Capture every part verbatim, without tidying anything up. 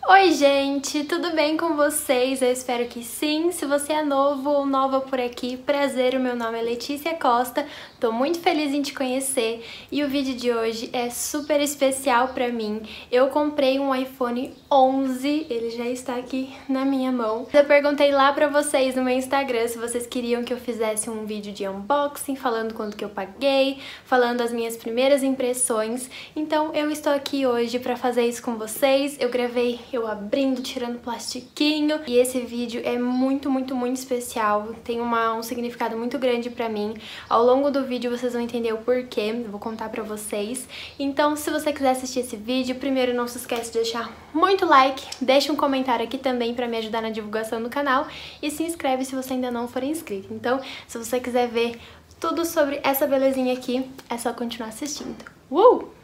Oi gente, tudo bem com vocês? Eu espero que sim. Se você é novo ou nova por aqui, prazer, o meu nome é Letícia Costa, tô muito feliz em te conhecer e o vídeo de hoje é super especial pra mim. Eu comprei um iPhone onze, ele já está aqui na minha mão. Eu perguntei lá pra vocês no meu Instagram se vocês queriam que eu fizesse um vídeo de unboxing, falando quanto que eu paguei, falando as minhas primeiras impressões. Então eu estou aqui hoje pra fazer isso com vocês. Eu gravei eu abrindo, tirando plastiquinho. E esse vídeo é muito, muito, muito especial. Tem uma, um significado muito grande pra mim. Ao longo do vídeo vocês vão entender o porquê. Eu vou contar pra vocês. Então, se você quiser assistir esse vídeo, primeiro não se esquece de deixar muito like. Deixa um comentário aqui também pra me ajudar na divulgação do canal. E se inscreve se você ainda não for inscrito. Então, se você quiser ver tudo sobre essa belezinha aqui, é só continuar assistindo. Uh!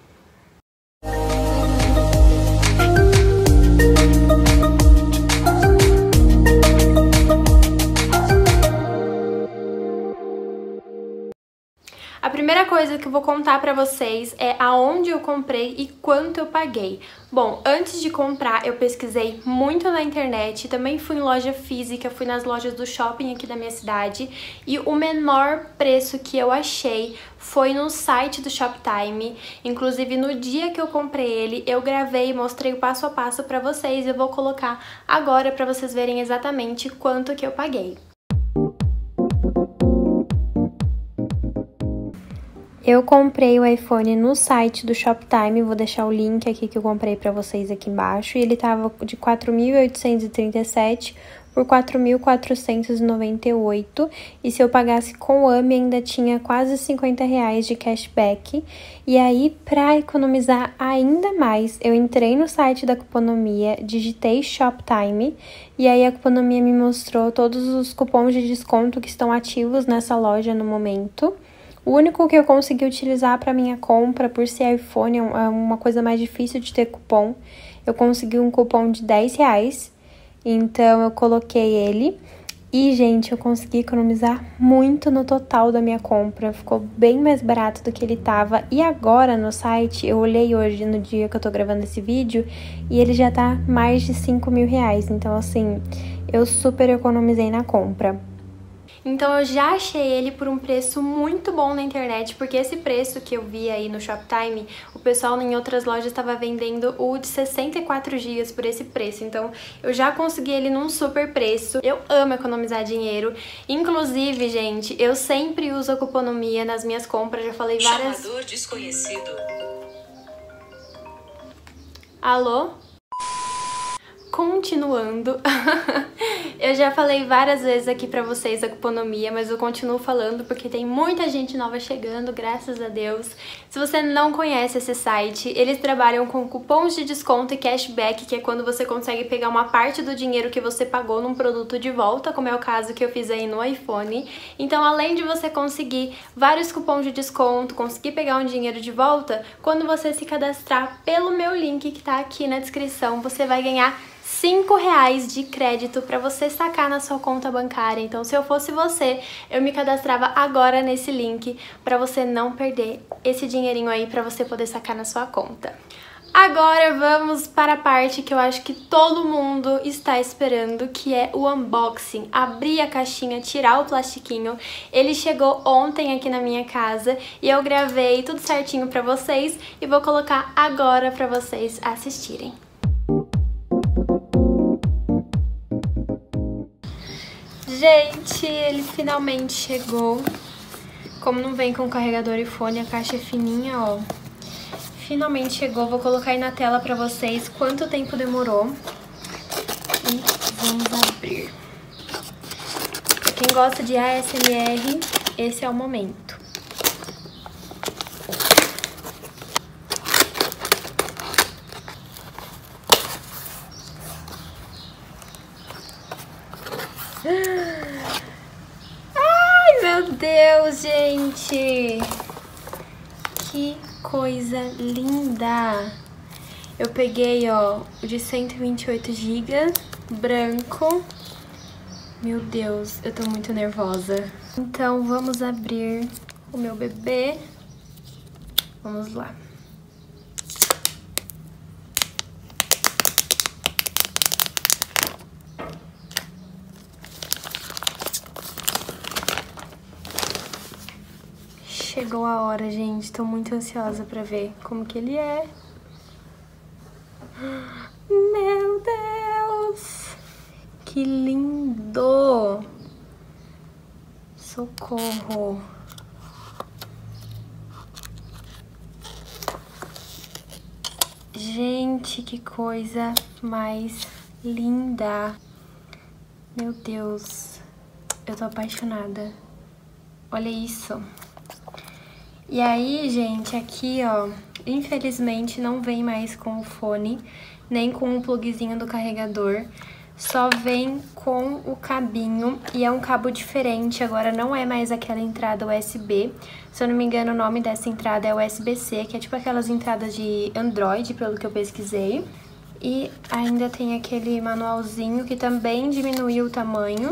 A primeira coisa que eu vou contar pra vocês é aonde eu comprei e quanto eu paguei. Bom, antes de comprar eu pesquisei muito na internet, também fui em loja física, fui nas lojas do shopping aqui da minha cidade e o menor preço que eu achei foi no site do Shoptime. Inclusive no dia que eu comprei ele, eu gravei e mostrei o passo a passo pra vocês e eu vou colocar agora pra vocês verem exatamente quanto que eu paguei. Eu comprei o iPhone no site do Shoptime, vou deixar o link aqui que eu comprei pra vocês aqui embaixo. E ele tava de quatro mil oitocentos e trinta e sete por quatro mil quatrocentos e noventa e oito. E se eu pagasse com o AMI ainda tinha quase cinquenta reais de cashback. E aí, pra economizar ainda mais, eu entrei no site da Cuponomia, digitei Shoptime. E aí a Cuponomia me mostrou todos os cupons de desconto que estão ativos nessa loja no momento. O único que eu consegui utilizar para minha compra, por ser iPhone, é uma coisa mais difícil de ter cupom. Eu consegui um cupom de dez reais, então eu coloquei ele. E, gente, eu consegui economizar muito no total da minha compra. Ficou bem mais barato do que ele tava. E agora, no site, eu olhei hoje, no dia que eu tô gravando esse vídeo, e ele já tá mais de cinco mil reais. Então, assim, eu super economizei na compra. Então eu já achei ele por um preço muito bom na internet, porque esse preço que eu vi aí no Shoptime, o pessoal em outras lojas estava vendendo o de sessenta e quatro gigas por esse preço. Então eu já consegui ele num super preço. Eu amo economizar dinheiro. Inclusive, gente, eu sempre uso a Cuponomia nas minhas compras, já falei várias... Chamador desconhecido. Alô? Continuando, eu já falei várias vezes aqui pra vocês a Cuponomia, mas eu continuo falando porque tem muita gente nova chegando, graças a Deus. Se você não conhece esse site, eles trabalham com cupons de desconto e cashback, que é quando você consegue pegar uma parte do dinheiro que você pagou num produto de volta, como é o caso que eu fiz aí no iPhone. Então, além de você conseguir vários cupons de desconto, conseguir pegar um dinheiro de volta, quando você se cadastrar pelo meu link que tá aqui na descrição, você vai ganhar cinco reais de crédito para você sacar na sua conta bancária. Então, se eu fosse você, eu me cadastrava agora nesse link para você não perder esse dinheirinho aí para você poder sacar na sua conta. Agora vamos para a parte que eu acho que todo mundo está esperando, que é o unboxing. Abrir a caixinha, tirar o plastiquinho. Ele chegou ontem aqui na minha casa e eu gravei tudo certinho para vocês e vou colocar agora para vocês assistirem. Gente, ele finalmente chegou. Como não vem com carregador e fone, a caixa é fininha, ó. Finalmente chegou, vou colocar aí na tela pra vocês quanto tempo demorou. E vamos abrir. Pra quem gosta de A S M R, esse é o momento. Ai, meu Deus, gente! Que coisa linda! Eu peguei, ó, o de cento e vinte e oito gigas, branco. Meu Deus, eu tô muito nervosa. Então, vamos abrir o meu bebê. Vamos lá. chegou a hora, gente. Tô muito ansiosa pra ver como que ele é. Meu Deus! Que lindo! Socorro! Gente, que coisa mais linda! Meu Deus, eu tô apaixonada. Olha isso. E aí, gente, aqui, ó, infelizmente não vem mais com o fone, nem com o plugzinho do carregador. Só vem com o cabinho e é um cabo diferente, agora não é mais aquela entrada U S B. Se eu não me engano, o nome dessa entrada é U S B C, que é tipo aquelas entradas de Android, pelo que eu pesquisei. E ainda tem aquele manualzinho que também diminuiu o tamanho.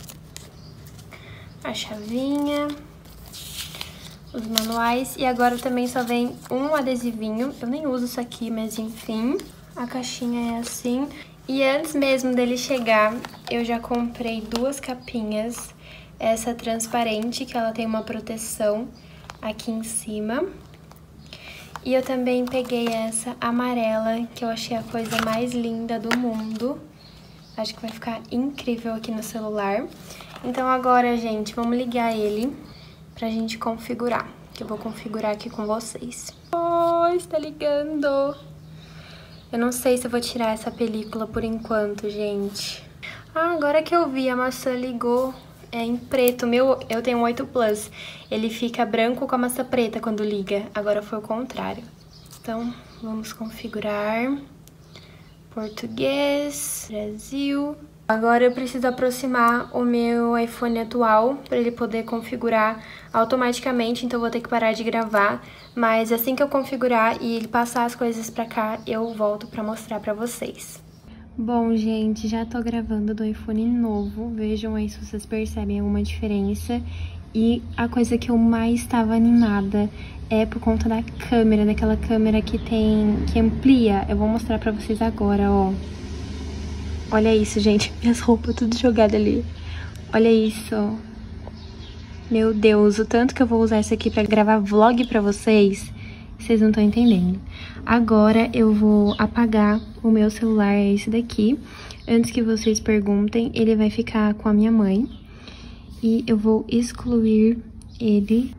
A chavinha, os manuais. E agora também só vem um adesivinho. Eu nem uso isso aqui, mas enfim. A caixinha é assim. E antes mesmo dele chegar, eu já comprei duas capinhas. Essa transparente, que ela tem uma proteção aqui em cima. E eu também peguei essa amarela, que eu achei a coisa mais linda do mundo. Acho que vai ficar incrível aqui no celular. Então agora, gente, vamos ligar ele pra gente configurar. Que eu vou configurar aqui com vocês. Oh, está ligando! Eu não sei se eu vou tirar essa película por enquanto, gente. Ah, agora que eu vi, a maçã ligou é em preto. Meu, eu tenho um oito Plus. Ele fica branco com a maçã preta quando liga. Agora foi o contrário. Então, vamos configurar. Português, Brasil. Agora eu preciso aproximar o meu iPhone atual para ele poder configurar automaticamente, então eu vou ter que parar de gravar. Mas assim que eu configurar e ele passar as coisas para cá, eu volto para mostrar para vocês. Bom, gente, já tô gravando do iPhone novo, vejam aí se vocês percebem alguma diferença. E a coisa que eu mais estava animada é por conta da câmera, daquela câmera que tem, que amplia. Eu vou mostrar pra vocês agora, ó. Olha isso, gente, minhas roupas tudo jogadas ali. Olha isso. Meu Deus, o tanto que eu vou usar isso aqui pra gravar vlog pra vocês, vocês não estão entendendo. Agora eu vou apagar o meu celular, é esse daqui. Antes que vocês perguntem, ele vai ficar com a minha mãe. E eu vou excluir ele.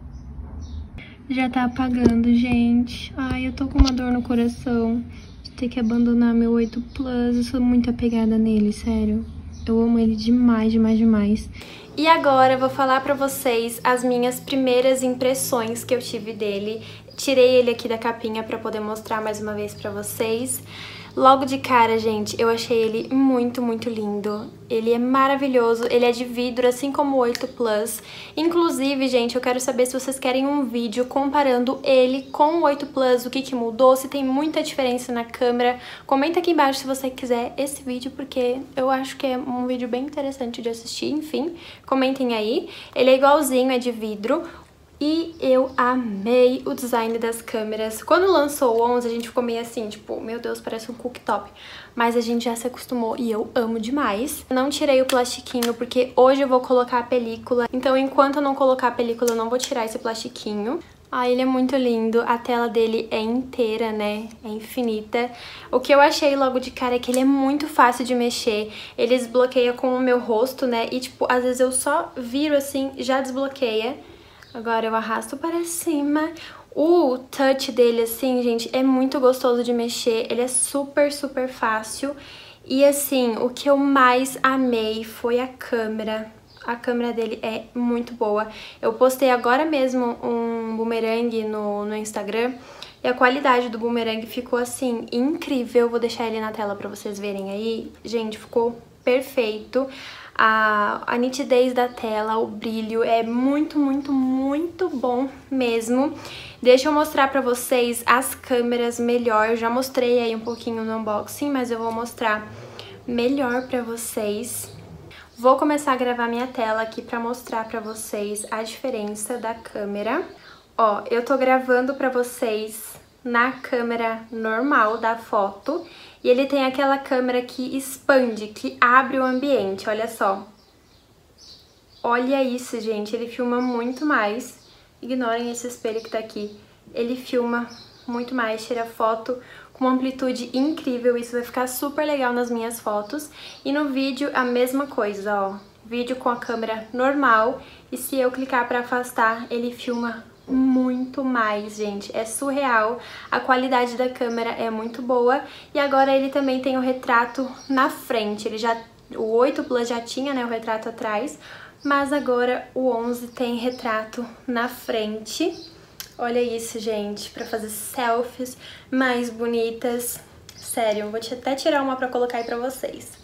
Já tá apagando, gente. Ai, eu tô com uma dor no coração de ter que abandonar meu oito Plus. Eu sou muito apegada nele, sério. Eu amo ele demais, demais, demais. E agora eu vou falar pra vocês as minhas primeiras impressões que eu tive dele. Tirei ele aqui da capinha pra poder mostrar mais uma vez pra vocês. Logo de cara, gente, eu achei ele muito, muito lindo. Ele é maravilhoso, ele é de vidro, assim como o oito Plus. Inclusive, gente, eu quero saber se vocês querem um vídeo comparando ele com o oito Plus, o que que mudou, se tem muita diferença na câmera. Comenta aqui embaixo se você quiser esse vídeo, porque eu acho que é um vídeo bem interessante de assistir, enfim. Comentem aí. Ele é igualzinho, é de vidro. E eu amei o design das câmeras. Quando lançou o onze, a gente ficou meio assim, tipo, meu Deus, parece um cooktop. Mas a gente já se acostumou e eu amo demais. Não tirei o plastiquinho porque hoje eu vou colocar a película. Então, enquanto eu não colocar a película, eu não vou tirar esse plastiquinho. Ah, ele é muito lindo. A tela dele é inteira, né? É infinita. O que eu achei logo de cara é que ele é muito fácil de mexer. Ele desbloqueia com o meu rosto, né? E, tipo, às vezes eu só viro assim, já desbloqueia. Agora eu arrasto para cima. O touch dele, assim, gente, é muito gostoso de mexer. Ele é super, super fácil. E, assim, o que eu mais amei foi a câmera. A câmera dele é muito boa. Eu postei agora mesmo um bumerangue no, no Instagram. E a qualidade do bumerangue ficou, assim, incrível. Vou deixar ele na tela pra vocês verem aí. Gente, ficou perfeito. A, a nitidez da tela, o brilho é muito, muito, muito bom mesmo. Deixa eu mostrar pra vocês as câmeras melhor. Eu já mostrei aí um pouquinho no unboxing, mas eu vou mostrar melhor pra vocês. Vou começar a gravar minha tela aqui pra mostrar pra vocês a diferença da câmera. Ó, eu tô gravando pra vocês na câmera normal da foto. E ele tem aquela câmera que expande, que abre o ambiente, olha só. Olha isso, gente, ele filma muito mais. ignorem esse espelho que tá aqui. Ele filma muito mais, tira foto com uma amplitude incrível, isso vai ficar super legal nas minhas fotos. E no vídeo a mesma coisa, ó, vídeo com a câmera normal, e se eu clicar para afastar, ele filma muito mais, gente, é surreal, a qualidade da câmera é muito boa. E agora ele também tem o retrato na frente, ele já, o oito Plus já tinha, né, o retrato atrás, mas agora o onze tem retrato na frente. Olha isso, gente, pra fazer selfies mais bonitas. Sério, vou até tirar uma pra colocar aí pra vocês.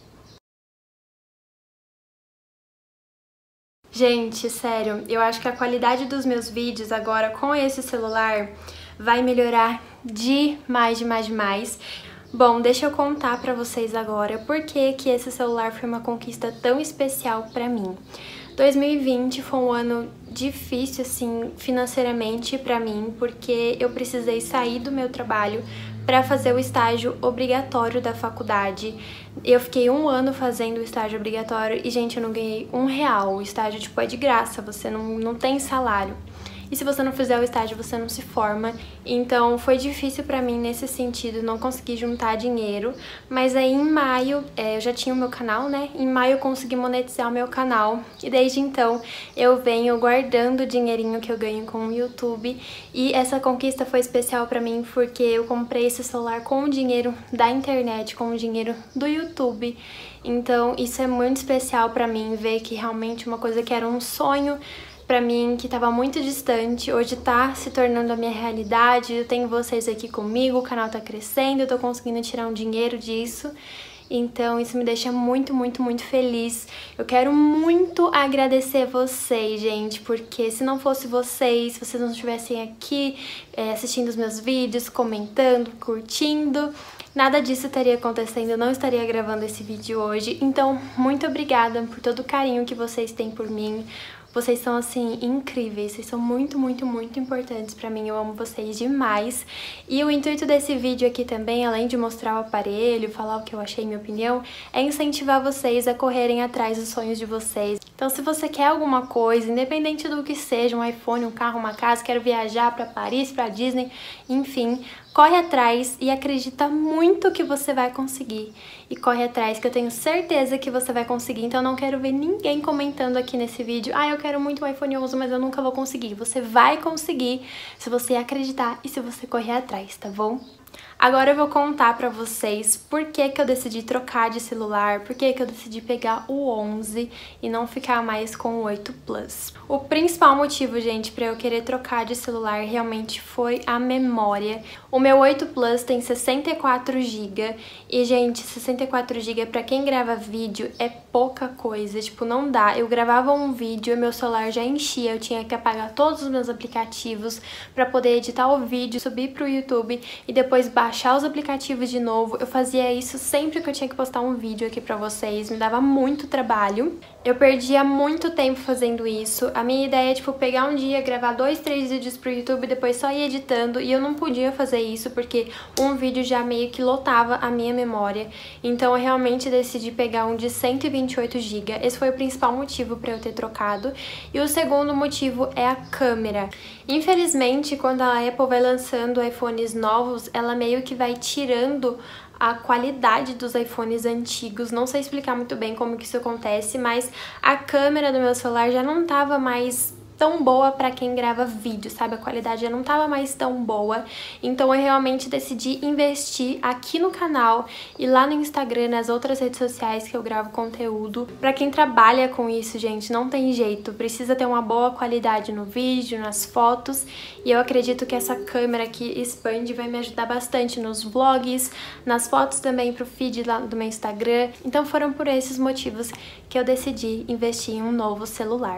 Gente, sério, eu acho que a qualidade dos meus vídeos agora com esse celular vai melhorar demais, demais, demais. Bom, deixa eu contar pra vocês agora por que que esse celular foi uma conquista tão especial pra mim. dois mil e vinte foi um ano difícil, assim, financeiramente pra mim, porque eu precisei sair do meu trabalho para fazer o estágio obrigatório da faculdade. Eu fiquei um ano fazendo o estágio obrigatório e, gente, eu não ganhei um real. O estágio, tipo, é de graça, você não, não tem salário. E se você não fizer o estágio, você não se forma. Então foi difícil pra mim nesse sentido, não consegui juntar dinheiro. Mas aí em maio, é, eu já tinha o meu canal, né? Em maio eu consegui monetizar o meu canal. E desde então eu venho guardando o dinheirinho que eu ganho com o YouTube. E essa conquista foi especial pra mim porque eu comprei esse celular com o dinheiro da internet, com o dinheiro do YouTube. Então isso é muito especial pra mim, ver que realmente uma coisa que era um sonho pra mim, que tava muito distante, hoje tá se tornando a minha realidade. Eu tenho vocês aqui comigo, o canal tá crescendo, eu tô conseguindo tirar um dinheiro disso. Então isso me deixa muito, muito, muito feliz. Eu quero muito agradecer vocês, gente, porque se não fosse vocês, se vocês não estivessem aqui é, assistindo os meus vídeos, comentando, curtindo, nada disso estaria acontecendo, eu não estaria gravando esse vídeo hoje. Então, muito obrigada por todo o carinho que vocês têm por mim. Vocês são, assim, incríveis, vocês são muito, muito, muito importantes pra mim, eu amo vocês demais. E o intuito desse vídeo aqui também, além de mostrar o aparelho, falar o que eu achei, minha opinião, é incentivar vocês a correrem atrás dos sonhos de vocês. Então, se você quer alguma coisa, independente do que seja, um iPhone, um carro, uma casa, quero viajar pra Paris, pra Disney, enfim, corre atrás e acredita muito que você vai conseguir. E corre atrás, que eu tenho certeza que você vai conseguir. Então eu não quero ver ninguém comentando aqui nesse vídeo: ah, eu quero muito um iPhone onze, mas eu nunca vou conseguir. Você vai conseguir se você acreditar e se você correr atrás, tá bom? Agora eu vou contar pra vocês por que que eu decidi trocar de celular, por que que eu decidi pegar o onze e não ficar mais com o oito Plus. O principal motivo, gente, pra eu querer trocar de celular realmente foi a memória. O meu oito Plus tem sessenta e quatro gigas e, gente, sessenta e quatro gigas pra quem grava vídeo é pouca coisa, tipo, não dá. Eu gravava um vídeo e meu celular já enchia, eu tinha que apagar todos os meus aplicativos pra poder editar o vídeo, subir pro YouTube e depois baixar os aplicativos de novo. Eu fazia isso sempre que eu tinha que postar um vídeo aqui pra vocês, me dava muito trabalho. Eu perdia muito tempo fazendo isso. A minha ideia é, tipo, pegar um dia, gravar dois, três vídeos pro YouTube, depois só ir editando, e eu não podia fazer isso porque um vídeo já meio que lotava a minha memória. Então eu realmente decidi pegar um de cento e vinte e oito gigas. Esse foi o principal motivo pra eu ter trocado. E o segundo motivo é a câmera. Infelizmente, quando a Apple vai lançando iPhones novos, ela meio que vai tirando a qualidade dos iPhones antigos. Não sei explicar muito bem como que isso acontece, mas a câmera do meu celular já não tava mais tão boa pra quem grava vídeo, sabe? A qualidade já não tava mais tão boa. Então eu realmente decidi investir aqui no canal e lá no Instagram, nas outras redes sociais que eu gravo conteúdo. Pra quem trabalha com isso, gente, não tem jeito. Precisa ter uma boa qualidade no vídeo, nas fotos. E eu acredito que essa câmera aqui expande vai me ajudar bastante nos vlogs, nas fotos também pro feed lá do meu Instagram. Então foram por esses motivos que eu decidi investir em um novo celular.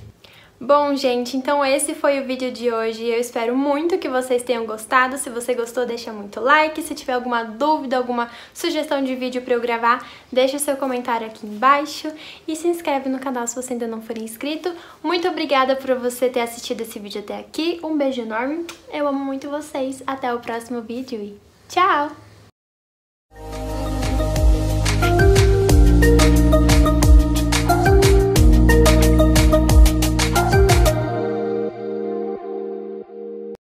Bom, gente, então esse foi o vídeo de hoje. Eu espero muito que vocês tenham gostado. Se você gostou, deixa muito like. Se tiver alguma dúvida, alguma sugestão de vídeo pra eu gravar, deixa o seu comentário aqui embaixo. E se inscreve no canal se você ainda não for inscrito. Muito obrigada por você ter assistido esse vídeo até aqui. Um beijo enorme. Eu amo muito vocês. Até o próximo vídeo e tchau!